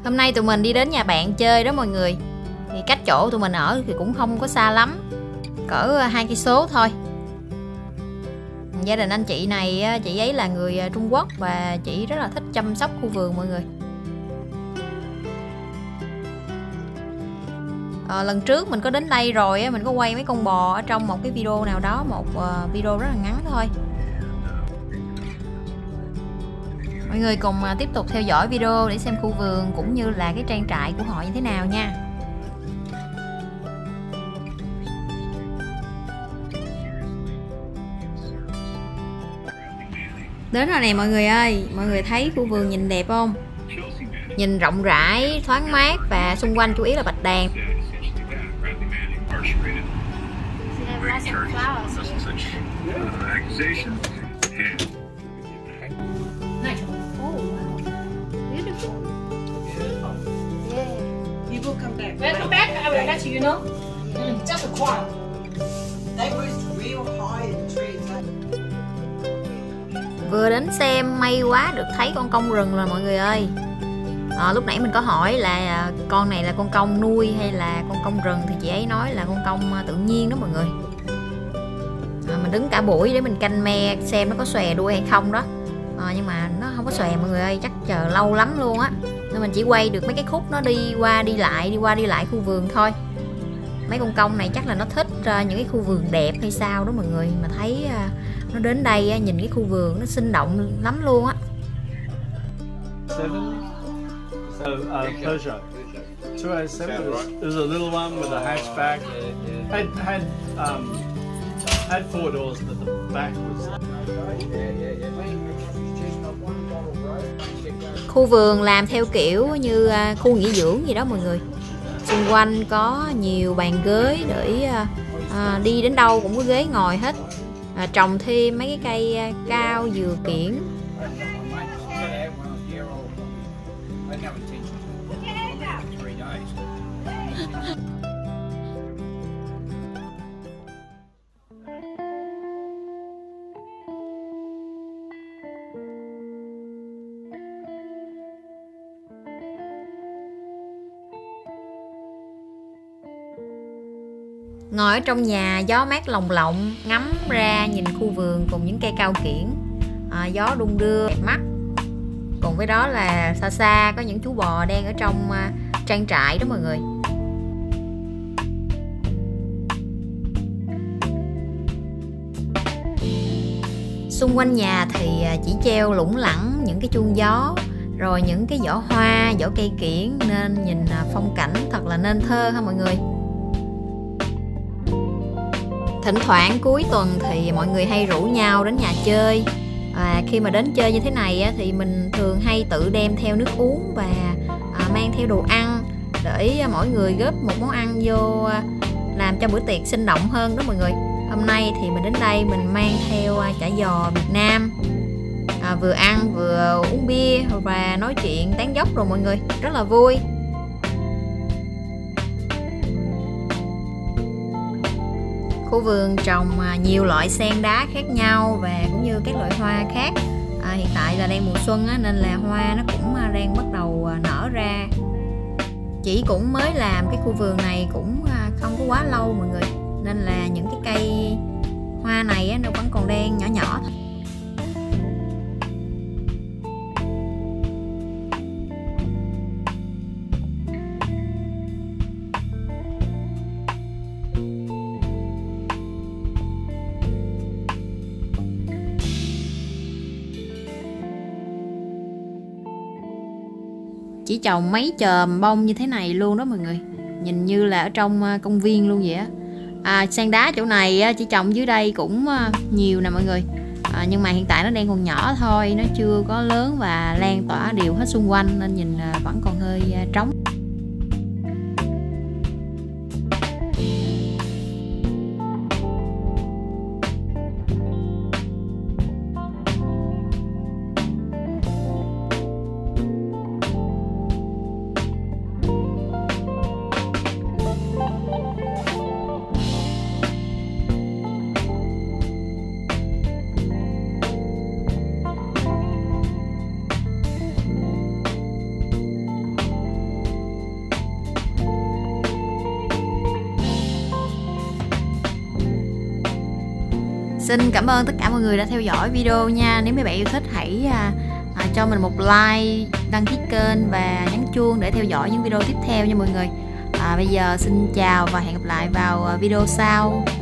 Hôm nay tụi mình đi đến nhà bạn chơi đó mọi người. Thì cách chỗ tụi mình ở thì cũng không có xa lắm, cỡ 2 cây số thôi. Gia đình anh chị này, chị ấy là người Trung Quốc và chị rất là thích chăm sóc khu vườn mọi người. Lần trước mình có đến đây rồi, mình có quay mấy con bò ở trong một cái video nào đó, một video rất là ngắn thôi. Mọi người cùng tiếp tục theo dõi video để xem khu vườn cũng như là cái trang trại của họ như thế nào nha. Đến rồi nè mọi người ơi, mọi người thấy khu vườn nhìn đẹp không? Nhìn rộng rãi, thoáng mát và xung quanh chủ yếu là bạch đàn. You will come back. When I come back, I will let you know. Just a quarter. They were real high in the trees. Vừa đến xem may quá được thấy con công rừng rồi mọi người ơi. Lúc nãy mình có hỏi là con này là con công nuôi hay là con công rừng, thì chị ấy nói là con công tự nhiên đó mọi người. Mình đứng cả buổi để mình canh me xem nó có xòe đuôi hay không đó. Nhưng mà nó không có xòe mọi người ơi, chắc chờ lâu lắm luôn á. Nên mình chỉ quay được mấy cái khúc nó đi qua đi lại khu vườn thôi. Mấy con công này chắc là nó thích những cái khu vườn đẹp hay sao đó mọi người. Mà thấy nó đến đây nhìn cái khu vườn nó sinh động lắm luôn á. Peugeot 207. It was a little one with a hatchback. Had 4 doors, but the back was. Khu vườn làm theo kiểu như khu nghỉ dưỡng gì đó mọi người. Xung quanh có nhiều bàn ghế để đi đến đâu cũng có ghế ngồi hết. Trồng thêm mấy cái cây cao, dừa kiển. Ngồi ở trong nhà gió mát lồng lộng, ngắm ra nhìn khu vườn cùng những cây cao kiển, gió đung đưa đẹp mắt. Cùng với đó là xa xa có những chú bò đang ở trong trang trại đó mọi người. Xung quanh nhà thì chỉ treo lủng lẳng những cái chuông gió, rồi những cái giỏ hoa, giỏ cây kiển, nên nhìn phong cảnh thật là nên thơ ha mọi người. Thỉnh thoảng cuối tuần thì mọi người hay rủ nhau đến nhà chơi. Khi mà đến chơi như thế này thì mình thường hay tự đem theo nước uống và mang theo đồ ăn để mỗi người góp một món ăn vô, làm cho bữa tiệc sinh động hơn đó mọi người. Hôm nay thì mình đến đây mình mang theo chả giò Việt Nam, vừa ăn vừa uống bia và nói chuyện tán dóc rồi mọi người, rất là vui. Khu vườn trồng nhiều loại sen đá khác nhau và cũng như các loại hoa khác. Hiện tại là đang mùa xuân nên là hoa nó cũng đang bắt đầu nở ra. Chỉ cũng mới làm cái khu vườn này cũng không có quá lâu mọi người, nên là những cái cây hoa này nó vẫn còn đang nhỏ nhỏ thôi. Chỉ trồng mấy chòm bông như thế này luôn đó mọi người, nhìn như là ở trong công viên luôn vậy á. Sen đá chỗ này chỉ trồng dưới đây cũng nhiều nè mọi người, nhưng mà hiện tại nó đang còn nhỏ thôi, nó chưa có lớn và lan tỏa đều hết xung quanh nên nhìn vẫn còn hơi trống. Xin cảm ơn tất cả mọi người đã theo dõi video nha. Nếu mấy bạn yêu thích hãy cho mình một like, đăng ký kênh và nhấn chuông để theo dõi những video tiếp theo nha mọi người. Bây giờ xin chào và hẹn gặp lại vào video sau.